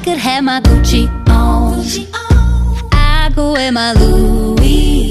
could have my Gucci on, I go wear my Louis